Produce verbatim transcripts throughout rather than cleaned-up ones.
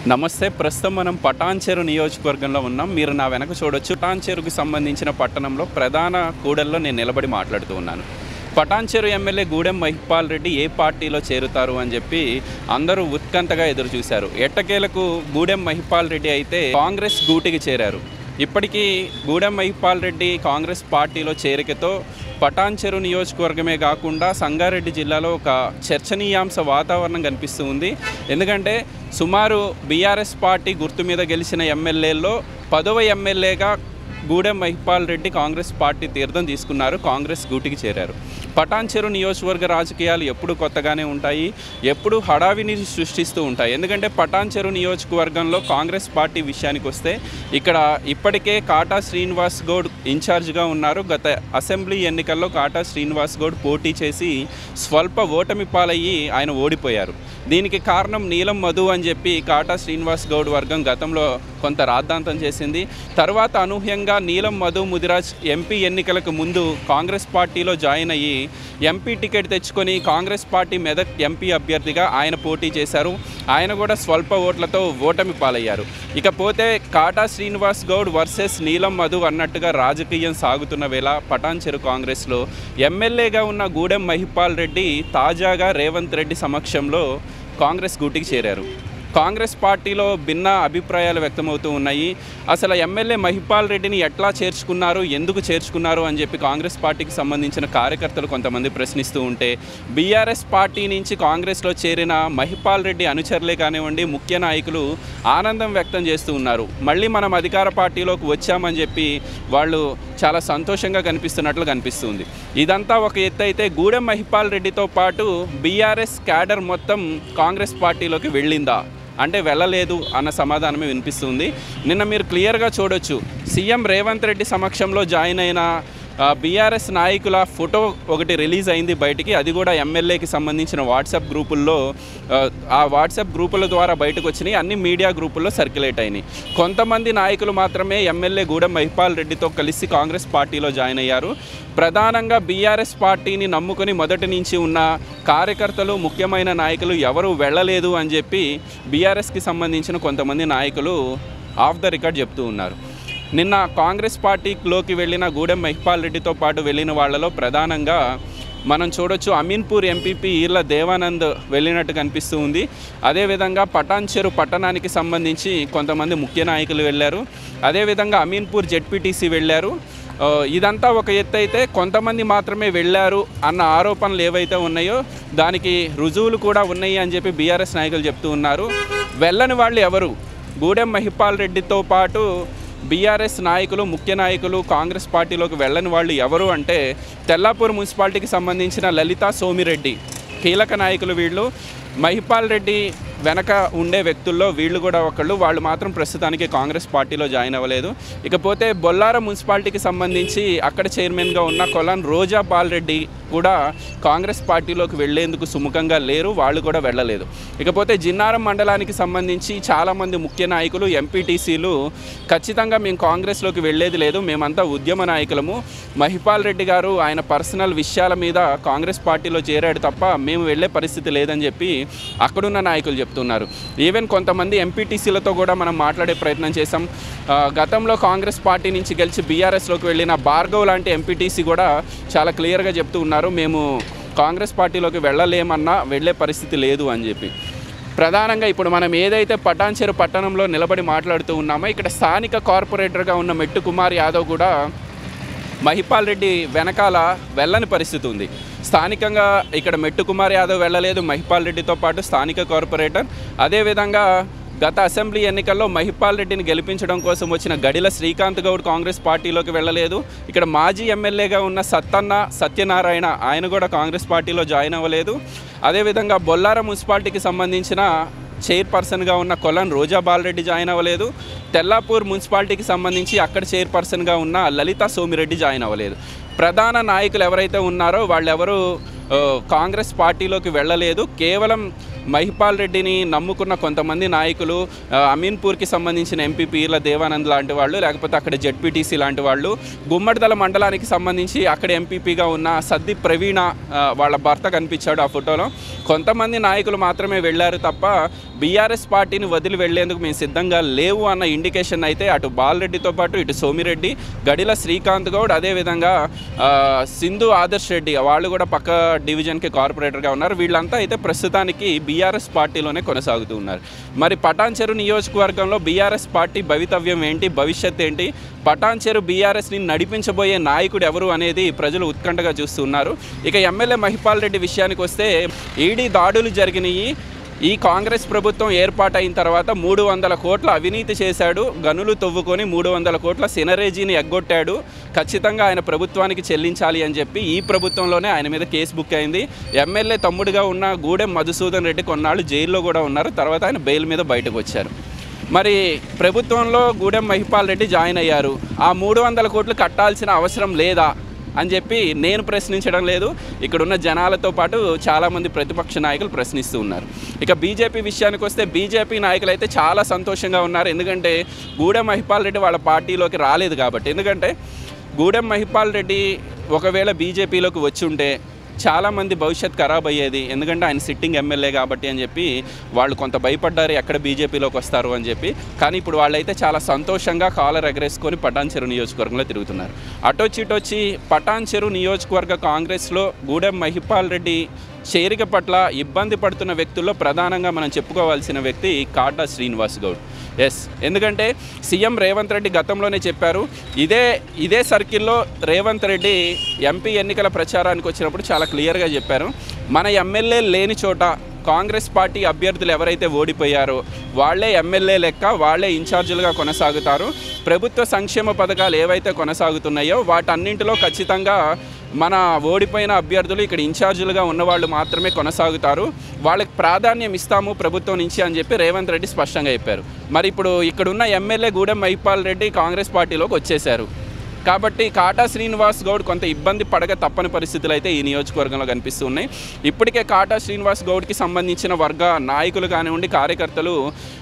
నమస్తే. ప్రస్తుతం మనం పటాన్చెరు నియోజకవర్గంలో ఉన్నాం. మీరు నా వెనక చూడొచ్చు. పటాన్చెరుకు సంబంధించిన పట్టణంలో ప్రధాన కూడల్లో నేను నిలబడి మాట్లాడుతూ ఉన్నాను. పటాన్చెరు ఎమ్మెల్యే గూడెం మహిపాల్ రెడ్డి ఏ పార్టీలో చేరుతారు అని చెప్పి అందరూ ఉత్కంఠగా ఎదురు చూశారు. ఎట్టకేలకు గూడెం మహిపాల్ రెడ్డి అయితే కాంగ్రెస్ గూటికి చేరారు. ఇప్పటికీ గూడెం మహిపాల్ రెడ్డి కాంగ్రెస్ పార్టీలో చేరికతో పటాన్చెరు నియోజకవర్గమే కాకుండా సంగారెడ్డి జిల్లాలో ఒక చర్చనీయాంశ వాతావరణం కనిపిస్తూ ఉంది. ఎందుకంటే సుమారు బీఆర్ఎస్ పార్టీ గుర్తు మీద గెలిచిన ఎమ్మెల్యేల్లో పదవ ఎమ్మెల్యేగా గూడెం మహిపాల్ రెడ్డి కాంగ్రెస్ పార్టీ తీర్థం తీసుకున్నారు. కాంగ్రెస్ గూటికి చేరారు. పటాన్చెరు నియోజకవర్గ రాజకీయాలు ఎప్పుడు కొత్తగానే ఉంటాయి, ఎప్పుడు హడావిని సృష్టిస్తూ ఉంటాయి. ఎందుకంటే పటాన్చెరు నియోజకవర్గంలో కాంగ్రెస్ పార్టీ విషయానికి వస్తే ఇక్కడ ఇప్పటికే కాటా శ్రీనివాస్ గౌడ్ ఇన్ఛార్జ్గా ఉన్నారు. గత అసెంబ్లీ ఎన్నికల్లో కాటా శ్రీనివాస్ గౌడ్ పోటీ చేసి స్వల్ప ఓటమి పాలయ్యి ఆయన ఓడిపోయారు. దీనికి కారణం నీలం మధు అని చెప్పి కాటా శ్రీనివాస్ గౌడ్ వర్గం గతంలో కొంత రాద్ధాంతం చేసింది. తర్వాత అనూహ్యంగా నీలం మధు ముదిరాజ్ ఎంపీ ఎన్నికలకు ముందు కాంగ్రెస్ పార్టీలో జాయిన్ అయ్యి ఎంపీ టికెట్ తెచ్చుకొని కాంగ్రెస్ పార్టీ మెదక్ ఎంపీ అభ్యర్థిగా ఆయన పోటీ చేశారు. ఆయన కూడా స్వల్ప ఓట్లతో ఓటమి పాలయ్యారు. ఇకపోతే కాటా శ్రీనివాస్ గౌడ్ వర్సెస్ నీలం మధు అన్నట్టుగా రాజకీయం సాగుతున్న వేళ పటాన్చెరు కాంగ్రెస్లో ఎమ్మెల్యేగా ఉన్న గూడెం మహిపాల్ రెడ్డి తాజాగా రేవంత్ రెడ్డి సమక్షంలో కాంగ్రెస్ గూటికి చేరారు. కాంగ్రెస్ పార్టీలో భిన్న అభిప్రాయాలు వ్యక్తమవుతూ ఉన్నాయి. అసలు ఎమ్మెల్యే మహిపాల్ రెడ్డిని ఎట్లా చేర్చుకున్నారు, ఎందుకు చేర్చుకున్నారు అని చెప్పి కాంగ్రెస్ పార్టీకి సంబంధించిన కార్యకర్తలు కొంతమంది ప్రశ్నిస్తూ ఉంటే, బీఆర్ఎస్ పార్టీ నుంచి కాంగ్రెస్లో చేరిన మహిపాల్ రెడ్డి అనుచరులే కానివ్వండి, ముఖ్య నాయకులు ఆనందం వ్యక్తం చేస్తూ ఉన్నారు. మళ్ళీ మనం అధికార పార్టీలోకి వచ్చామని చెప్పి వాళ్ళు చాలా సంతోషంగా కనిపిస్తున్నట్లు కనిపిస్తుంది. ఇదంతా ఒక ఎత్తు అయితే, గూడెం మహిపాల్ రెడ్డితో పాటు బీఆర్ఎస్ క్యాడర్ మొత్తం కాంగ్రెస్ పార్టీలోకి వెళ్ళిందా అంటే వెళ్ళలేదు అన్న సమాధానమే వినిపిస్తుంది. నిన్న మీరు క్లియర్గా చూడొచ్చు, సీఎం రేవంత్ రెడ్డి సమక్షంలో జాయిన్ అయిన బీఆర్ఎస్ నాయకుల ఫోటో ఒకటి రిలీజ్ అయింది బయటికి. అది కూడా ఎమ్మెల్యేకి సంబంధించిన వాట్సాప్ గ్రూపుల్లో, ఆ వాట్సాప్ గ్రూపుల ద్వారా బయటకు వచ్చినాయి. అన్ని మీడియా గ్రూపుల్లో సర్క్యులేట్ అయినాయి. కొంతమంది నాయకులు మాత్రమే ఎమ్మెల్యే గూడెం మహిపాల్ రెడ్డితో కలిసి కాంగ్రెస్ పార్టీలో జాయిన్ అయ్యారు. ప్రధానంగా బీఆర్ఎస్ పార్టీని నమ్ముకొని మొదటి నుంచి ఉన్న కార్యకర్తలు, ముఖ్యమైన నాయకులు ఎవరు వెళ్ళలేదు అని చెప్పి బీఆర్ఎస్కి సంబంధించిన కొంతమంది నాయకులు ఆఫ్ ద రికార్డ్ చెప్తూ ఉన్నారు. నిన్న కాంగ్రెస్ పార్టీలోకి వెళ్ళిన గూడెం మహిపాల్ రెడ్డితో పాటు వెళ్ళిన వాళ్లలో ప్రధానంగా మనం చూడొచ్చు, అమీన్పూర్ ఎంపీపీ ఈర్ల దేవానంద్ వెళ్ళినట్టు కనిపిస్తూ ఉంది. అదేవిధంగా పటాన్చెరు పట్టణానికి సంబంధించి కొంతమంది ముఖ్య నాయకులు వెళ్ళారు. అదేవిధంగా అమీన్పూర్ జెడ్పీటీసీ వెళ్ళారు. ఇదంతా ఒక ఎత్తు అయితే, కొంతమంది మాత్రమే వెళ్ళారు అన్న ఆరోపణలు ఏవైతే ఉన్నాయో దానికి రుజువులు కూడా ఉన్నాయి అని చెప్పి బీఆర్ఎస్ నాయకులు చెప్తూ ఉన్నారు. వెళ్ళని వాళ్ళు ఎవరు? గూడెం మహిపాల్ రెడ్డితో పాటు బీఆర్ఎస్ నాయకులు, ముఖ్య నాయకులు కాంగ్రెస్ పార్టీలోకి వెళ్ళని వాళ్ళు ఎవరు అంటే, తెల్లాపూర్ మున్సిపాలిటీకి సంబంధించిన లలితా సోమిరెడ్డి కీలక నాయకులు. వీళ్ళు మహిపాల్ రెడ్డి వెనక ఉండే వ్యక్తుల్లో వీళ్ళు కూడా ఒకళ్ళు. వాళ్ళు మాత్రం ప్రస్తుతానికి కాంగ్రెస్ పార్టీలో జాయిన్ అవ్వలేదు. ఇకపోతే బొల్లారం మున్సిపాలిటీకి సంబంధించి అక్కడ చైర్మన్గా ఉన్న కొలాన్ రోజా బాలరెడ్డి కూడా కాంగ్రెస్ పార్టీలోకి వెళ్లేందుకు సుముఖంగా లేరు, వాళ్ళు కూడా వెళ్ళలేదు. ఇకపోతే జిన్నారం మండలానికి సంబంధించి చాలామంది ముఖ్య నాయకులు, ఎంపీటీసీలు ఖచ్చితంగా మేము కాంగ్రెస్లోకి వెళ్ళేది లేదు, మేమంతా ఉద్యమ నాయకులము, మహిపాల్ రెడ్డి గారు ఆయన పర్సనల్ విషయాల మీద కాంగ్రెస్ పార్టీలో చేరాడు తప్ప మేము వెళ్ళే పరిస్థితి లేదని చెప్పి అక్కడున్న నాయకులు చెప్తున్నారు. ఈవెన్ కొంతమంది ఎంపీటీసీలతో కూడా మనం మాట్లాడే ప్రయత్నం చేశాం. గతంలో కాంగ్రెస్ పార్టీ నుంచి గెలిచి బీఆర్ఎస్లోకి వెళ్ళిన భార్గవ్ లాంటి ఎంపీటీసీ కూడా చాలా క్లియర్గా చెప్తూ ఉన్నారు, మేము కాంగ్రెస్ పార్టీలోకి వెళ్ళలేమన్నా వెళ్ళే పరిస్థితి లేదు అని చెప్పి. ప్రధానంగా ఇప్పుడు మనం ఏదైతే పటాన్చెరు పట్టణంలో నిలబడి మాట్లాడుతూ ఉన్నామో, ఇక్కడ స్థానిక కార్పొరేటర్గా ఉన్న మెట్టు కుమార్ యాదవ్ కూడా మహిపాల్ రెడ్డి వెనకాల వెళ్ళని పరిస్థితి ఉంది. స్థానికంగా ఇక్కడ మెట్టు కుమార్ యాదవ్ వెళ్ళలేదు, మహిపాల్ రెడ్డితో పాటు స్థానిక కార్పొరేటర్. అదేవిధంగా గత అసెంబ్లీ ఎన్నికల్లో మహిపాల్ రెడ్డిని గెలిపించడం కోసం వచ్చిన గడిల శ్రీకాంత్ గౌడ్ కాంగ్రెస్ పార్టీలోకి వెళ్ళలేదు. ఇక్కడ మాజీ ఎమ్మెల్యేగా ఉన్న సత్తన్న సత్యనారాయణ ఆయన కూడా కాంగ్రెస్ పార్టీలో జాయిన్ అవ్వలేదు. అదేవిధంగా బొల్లారం మున్సిపాలిటీకి సంబంధించిన చైర్పర్సన్గా ఉన్న కొలన్ రోజా బాలరెడ్డి జాయిన్ అవ్వలేదు. తెల్లాపూర్ మున్సిపాలిటీకి సంబంధించి అక్కడ చైర్పర్సన్గా ఉన్న లలితా సోమిరెడ్డి జాయిన్ అవ్వలేదు. ప్రధాన నాయకులు ఎవరైతే ఉన్నారో వాళ్ళెవరూ కాంగ్రెస్ పార్టీలోకి వెళ్ళలేదు. కేవలం మహిపాల్ రెడ్డిని నమ్ముకున్న కొంతమంది నాయకులు, అమీన్పూర్కి సంబంధించిన ఎంపీ పీర్ల దేవానంద్ లాంటి వాళ్ళు, లేకపోతే అక్కడ జెడ్పీటీసీ లాంటి వాళ్ళు, గుమ్మడిదల మండలానికి సంబంధించి అక్కడ ఎంపీపీగా ఉన్న సద్ది ప్రవీణ వాళ్ళ భర్త కనిపించాడు ఆ ఫోటోలో. కొంతమంది నాయకులు మాత్రమే వెళ్ళారు తప్ప బీఆర్ఎస్ పార్టీని వదిలి వెళ్లేందుకు మేము సిద్ధంగా లేవు అన్న ఇండికేషన్ అయితే అటు బాలరెడ్డితో పాటు ఇటు సోమిరెడ్డి, గడిల శ్రీకాంత్ గౌడ్, అదేవిధంగా సింధు ఆదర్శ్ రెడ్డి వాళ్ళు కూడా పక్క డివిజన్కి కార్పొరేటర్గా ఉన్నారు. వీళ్ళంతా అయితే ప్రస్తుతానికి బీఆర్ఎస్ పార్టీలోనే కొనసాగుతూ ఉన్నారు. మరి పటాన్చెరు నియోజకవర్గంలో బీఆర్ఎస్ పార్టీ భవితవ్యం ఏంటి, భవిష్యత్ ఏంటి, పటాన్చెరు బీఆర్ఎస్ని నడిపించబోయే నాయకుడు ఎవరు అనేది ప్రజలు ఉత్కంఠగా చూస్తున్నారు. ఇక ఎమ్మెల్యే మహిపాల్ రెడ్డి విషయానికి వస్తే ఈడీ దాడులు జరిగినాయి. ఈ కాంగ్రెస్ ప్రభుత్వం ఏర్పాటైన తర్వాత మూడు వందల కోట్ల అవినీతి చేశాడు, గనులు తవ్వుకొని మూడు వందల కోట్ల సినరేజీని ఎగ్గొట్టాడు, ఖచ్చితంగా ఆయన ప్రభుత్వానికి చెల్లించాలి అని చెప్పి ఈ ప్రభుత్వంలోనే ఆయన మీద కేసు బుక్ అయింది. ఎమ్మెల్యే తమ్ముడుగా ఉన్న గూడెం మధుసూదన్ రెడ్డి కొన్నాళ్ళు జైల్లో కూడా ఉన్నారు. తర్వాత ఆయన బెయిల్ మీద బయటకు వచ్చారు. మరి ప్రభుత్వంలో గూడెం మహిపాల్ రెడ్డి జాయిన్ అయ్యారు. ఆ మూడు వందల కోట్లు కట్టాల్సిన అవసరం లేదా అని చెప్పి నేను ప్రశ్నించడం లేదు, ఇక్కడున్న జనాలతో పాటు చాలామంది ప్రతిపక్ష నాయకులు ప్రశ్నిస్తూ ఉన్నారు. ఇక బీజేపీ విషయానికి వస్తే బీజేపీ నాయకులు అయితే చాలా సంతోషంగా ఉన్నారు. ఎందుకంటే గూడెం మహిపాల్ రెడ్డి వాళ్ళ పార్టీలోకి రాలేదు కాబట్టి. ఎందుకంటే గూడెం మహిపాల్ రెడ్డి ఒకవేళ బీజేపీలోకి వచ్చి ఉంటే చాలామంది భవిష్యత్ ఖరాబ్ అయ్యేది. ఎందుకంటే ఆయన సిట్టింగ్ ఎమ్మెల్యే కాబట్టి అని చెప్పి వాళ్ళు కొంత భయపడ్డారు ఎక్కడ బీజేపీలోకి వస్తారు అని చెప్పి. కానీ ఇప్పుడు వాళ్ళైతే చాలా సంతోషంగా కాలర్ ఎగరేసుకొని పటాన్చెరు నియోజకవర్గంలో తిరుగుతున్నారు. అటొచ్చిటొచ్చి పటాన్చెరు నియోజకవర్గ కాంగ్రెస్లో గూడెం మహిపాల్ రెడ్డి చేరిక పట్ల ఇబ్బంది పడుతున్న వ్యక్తుల్లో ప్రధానంగా మనం చెప్పుకోవాల్సిన వ్యక్తి కాటా శ్రీనివాస్ గౌడ్. ఎస్, ఎందుకంటే సీఎం రేవంత్ రెడ్డి గతంలోనే చెప్పారు, ఇదే ఇదే సర్కిల్లో రేవంత్ రెడ్డి ఎంపీ ఎన్నికల ప్రచారానికి వచ్చినప్పుడు చాలా క్లియర్గా చెప్పారు, మన ఎమ్మెల్యే లేని చోట కాంగ్రెస్ పార్టీ అభ్యర్థులు ఎవరైతే ఓడిపోయారో వాళ్లే ఎమ్మెల్యే లెక్క, వాళ్లే ఇన్ఛార్జీలుగా కొనసాగుతారు. ప్రభుత్వ సంక్షేమ పథకాలు ఏవైతే కొనసాగుతున్నాయో వాటన్నింటిలో ఖచ్చితంగా మన ఓడిపోయిన అభ్యర్థులు ఇక్కడ ఇన్ఛార్జీలుగా ఉన్నవాళ్ళు మాత్రమే కొనసాగుతారు, వాళ్ళకి ప్రాధాన్యం ఇస్తాము ప్రభుత్వం నుంచి అని చెప్పి రేవంత్ రెడ్డి స్పష్టంగా చెప్పారు. మరి ఇప్పుడు ఇక్కడున్న ఎమ్మెల్యే గూడెం మహిపాల్ రెడ్డి కాంగ్రెస్ పార్టీలోకి వచ్చేశారు కాబట్టి కాటా శ్రీనివాస్ గౌడ్ కొంత ఇబ్బంది పడక తప్పని పరిస్థితులు అయితే ఈ నియోజకవర్గంలో కనిపిస్తూ ఉన్నాయి. ఇప్పటికే కాటా శ్రీనివాస్ గౌడ్కి సంబంధించిన వర్గ నాయకులు కానివ్వండి, కార్యకర్తలు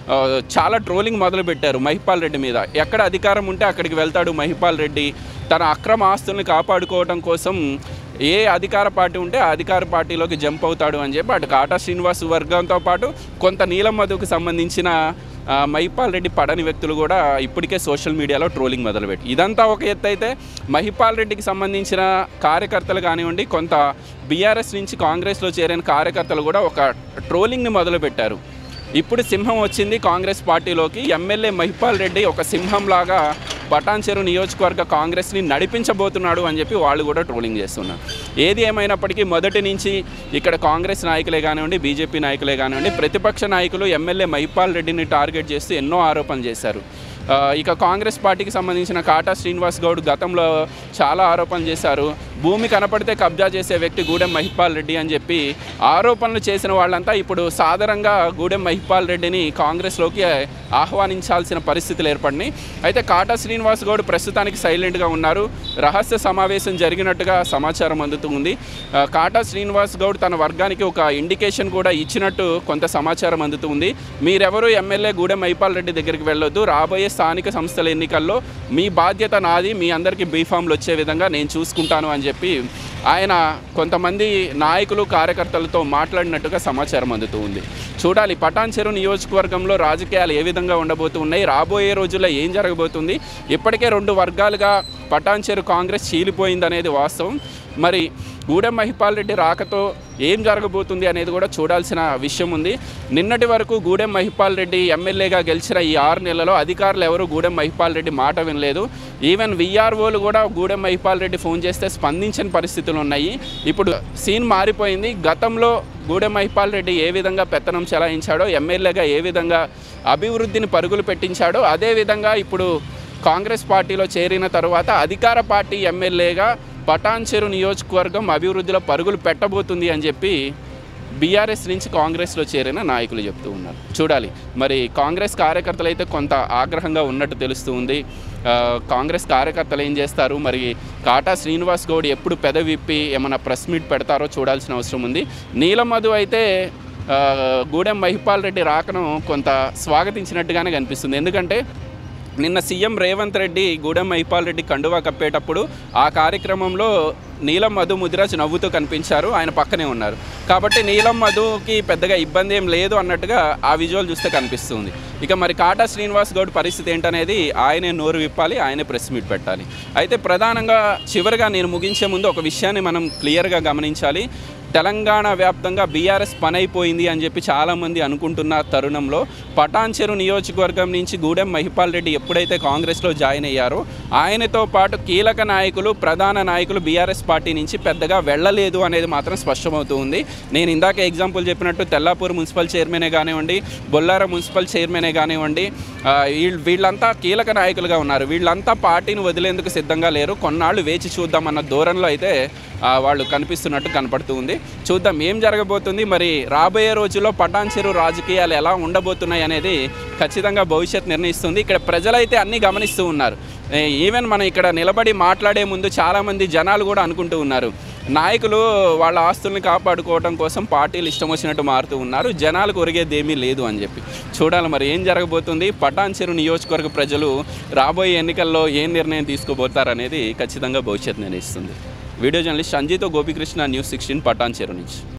చాలా ట్రోలింగ్ మొదలుపెట్టారు మహిపాల్ రెడ్డి మీద. ఎక్కడ అధికారం ఉంటే అక్కడికి వెళ్తాడు మహిపాల్ రెడ్డి, తన అక్రమ ఆస్తుల్ని కాపాడుకోవడం కోసం ఏ అధికార పార్టీ ఉంటే ఆ అధికార పార్టీలోకి జంప్ అవుతాడు అని చెప్పి అటు కాటా శ్రీనివాస్ వర్గంతో పాటు కొంత నీలం మధుకు సంబంధించిన మహిపాల్ రెడ్డి పడని వ్యక్తులు కూడా ఇప్పటికే సోషల్ మీడియాలో ట్రోలింగ్ మొదలుపెట్టి. ఇదంతా ఒక ఎత్తు అయితే మహిపాల్ రెడ్డికి సంబంధించిన కార్యకర్తలు కానివ్వండి, కొంత బీఆర్ఎస్ నుంచి కాంగ్రెస్లో చేరిన కార్యకర్తలు కూడా ఒక ట్రోలింగ్ని మొదలుపెట్టారు. ఇప్పుడు సింహం వచ్చింది కాంగ్రెస్ పార్టీలోకి, ఎమ్మెల్యే మహిపాల్ రెడ్డి ఒక సింహంలాగా పటాన్చెరు నియోజకవర్గ కాంగ్రెస్ని నడిపించబోతున్నాడు అని చెప్పి వాళ్ళు కూడా ట్రోలింగ్ చేస్తున్నారు. ఏది ఏమైనప్పటికీ మొదటి నుంచి ఇక్కడ కాంగ్రెస్ నాయకులే కానివ్వండి, బీజేపీ నాయకులే కానివ్వండి, ప్రతిపక్ష నాయకులు ఎమ్మెల్యే మహిపాల్ రెడ్డిని టార్గెట్ చేస్తూ ఎన్నో ఆరోపణలు చేశారు. ఇక కాంగ్రెస్ పార్టీకి సంబంధించిన కాటా శ్రీనివాస్ గౌడ్ గతంలో చాలా ఆరోపణలు చేశారు. భూమి కనపడితే కబ్జా చేసే వ్యక్తి గూడెం మహిపాల్ రెడ్డి అని చెప్పి ఆరోపణలు చేసిన వాళ్ళంతా ఇప్పుడు సాధారణంగా గూడెం మహిపాల్ రెడ్డిని కాంగ్రెస్లోకి ఆహ్వానించాల్సిన పరిస్థితులు ఏర్పడినాయి. అయితే కాటా శ్రీనివాస్ గౌడ్ ప్రస్తుతానికి సైలెంట్గా ఉన్నారు. రహస్య సమావేశం జరిగినట్టుగా సమాచారం అందుతుంది. కాటా శ్రీనివాస్ గౌడ్ తన వర్గానికి ఒక ఇండికేషన్ కూడా ఇచ్చినట్టు కొంత సమాచారం అందుతుంది. మీరెవరూ ఎమ్మెల్యే గూడెం మహిపాల్ రెడ్డి దగ్గరికి వెళ్ళొద్దు, రాబోయే స్థానిక సంస్థల ఎన్నికల్లో మీ బాధ్యత నాది, మీ అందరికీ బీఫామ్లు వచ్చే విధంగా నేను చూసుకుంటాను అని చెప్పి ఆయన కొంతమంది నాయకులు కార్యకర్తలతో మాట్లాడినట్టుగా సమాచారం అందుతూ ఉంది. చూడాలి పటాన్చెరు నియోజకవర్గంలో రాజకీయాలు ఏ విధంగా ఉండబోతూ ఉన్నాయి, రాబోయే రోజుల్లో ఏం జరగబోతుంది. ఇప్పటికే రెండు వర్గాలుగా పటాన్చెరు కాంగ్రెస్ చీలిపోయిందనేది వాస్తవం. మరి గూడెం మహిపాల్ రెడ్డి రాకతో ఏం జరగబోతుంది అనేది కూడా చూడాల్సిన విషయం ఉంది. నిన్నటి వరకు గూడెం మహిపాల్ రెడ్డి ఎమ్మెల్యేగా గెలిచిన ఈ ఆరు నెలల్లో అధికారులు ఎవరు గూడెం మహిపాల్ రెడ్డి మాట వినలేదు. ఈవెన్ విఆర్ఓలు కూడా గూడెం మహిపాల్ రెడ్డి ఫోన్ చేస్తే స్పందించని పరిస్థితులు ఉన్నాయి. ఇప్పుడు సీన్ మారిపోయింది. గతంలో గూడెం మహిపాల్ రెడ్డి ఏ విధంగా పెత్తనం చెలాయించాడో, ఎమ్మెల్యేగా ఏ విధంగా అభివృద్ధిని పరుగులు పెట్టించాడో, అదేవిధంగా ఇప్పుడు కాంగ్రెస్ పార్టీలో చేరిన తర్వాత అధికార పార్టీ ఎమ్మెల్యేగా పటాన్చెరు నియోజకవర్గం అభివృద్ధిలో పరుగులు పెట్టబోతుంది అని చెప్పి బీఆర్ఎస్ నుంచి కాంగ్రెస్లో చేరిన నాయకులు చెప్తూ ఉన్నారు. చూడాలి మరి కాంగ్రెస్ కార్యకర్తలు అయితే కొంత ఆగ్రహంగా ఉన్నట్టు తెలుస్తూ ఉంది. కాంగ్రెస్ కార్యకర్తలు ఏం చేస్తారు, మరి కాటా శ్రీనివాస్ గౌడ్ ఎప్పుడు పెదవిప్పి ఏమైనా ప్రెస్ మీట్ పెడతారో చూడాల్సిన అవసరం ఉంది. నీలం మధు అయితే గూడెం మహిపాల్ రెడ్డి రాకను కొంత స్వాగతించినట్టుగానే కనిపిస్తుంది. ఎందుకంటే నిన్న సీఎం రేవంత్ రెడ్డి గూడెం మహిపాల్ రెడ్డి కండువా కప్పేటప్పుడు ఆ కార్యక్రమంలో నీలం మధు ముదిరాజ్ నవ్వుతూ కనిపించారు, ఆయన పక్కనే ఉన్నారు. కాబట్టి నీలం మధుకి పెద్దగా ఇబ్బంది ఏం లేదు అన్నట్టుగా ఆ విజువల్ చూస్తే కనిపిస్తుంది. ఇక మరి కాటా శ్రీనివాస్ గౌడ్ పరిస్థితి ఏంటనేది ఆయనే నోరు విప్పాలి, ఆయనే ప్రెస్ మీట్ పెట్టాలి. అయితే ప్రధానంగా చివరిగా నేను ముగించే ముందు ఒక విషయాన్ని మనం క్లియర్గా గమనించాలి. తెలంగాణ వ్యాప్తంగా బీఆర్ఎస్ పని అయిపోయింది అని చెప్పి చాలామంది అనుకుంటున్న తరుణంలో పటాన్చెరు నియోజకవర్గం నుంచి గూడెం మహిపాల్ రెడ్డి ఎప్పుడైతే కాంగ్రెస్లో జాయిన్ అయ్యారో ఆయనతో పాటు కీలక నాయకులు, ప్రధాన నాయకులు బీఆర్ఎస్ పార్టీ నుంచి పెద్దగా వెళ్ళలేదు అనేది మాత్రం స్పష్టమవుతూ ఉంది. నేను ఇందాక ఎగ్జాంపుల్ చెప్పినట్టు తెల్లాపూర్ మున్సిపల్ చైర్మనే కానివ్వండి, బొల్లారం మున్సిపల్ చైర్మనే కానివ్వండి, వీళ్ళంతా కీలక నాయకులుగా ఉన్నారు. వీళ్ళంతా పార్టీని వదిలేందుకు సిద్ధంగా లేరు. కొన్నాళ్ళు వేచి చూద్దామన్న ధోరణిలో అయితే వాళ్ళు కనిపిస్తున్నట్టు కనపడుతూ ఉంది. చూద్దాం ఏం జరగబోతుంది. మరి రాబోయే రోజుల్లో పటాన్చెరు రాజకీయాలు ఎలా ఉండబోతున్నాయి అనేది ఖచ్చితంగా భవిష్యత్ నిర్ణయిస్తుంది. ఇక్కడ ప్రజలైతే అన్నీ గమనిస్తూ ఉన్నారు. ఈవెన్ మనం ఇక్కడ నిలబడి మాట్లాడే ముందు చాలామంది జనాలు కూడా అనుకుంటూ ఉన్నారు, నాయకులు వాళ్ళ ఆస్తుల్ని కాపాడుకోవడం కోసం పార్టీలు ఇష్టం వచ్చినట్టు మారుతూ ఉన్నారు, జనాలకు ఒరిగేది ఏమీ లేదు అని చెప్పి. చూడాలి మరి ఏం జరగబోతుంది. పటాన్చెరు నియోజకవర్గ ప్రజలు రాబోయే ఎన్నికల్లో ఏం నిర్ణయం తీసుకోబోతారనేది ఖచ్చితంగా భవిష్యత్ నిర్ణయిస్తుంది. వీడియో జర్నలిస్ట్ సంజీతో గోపికృష్ణ, న్యూస్ సిక్స్టీన్, పటాన్చెరు నుంచి.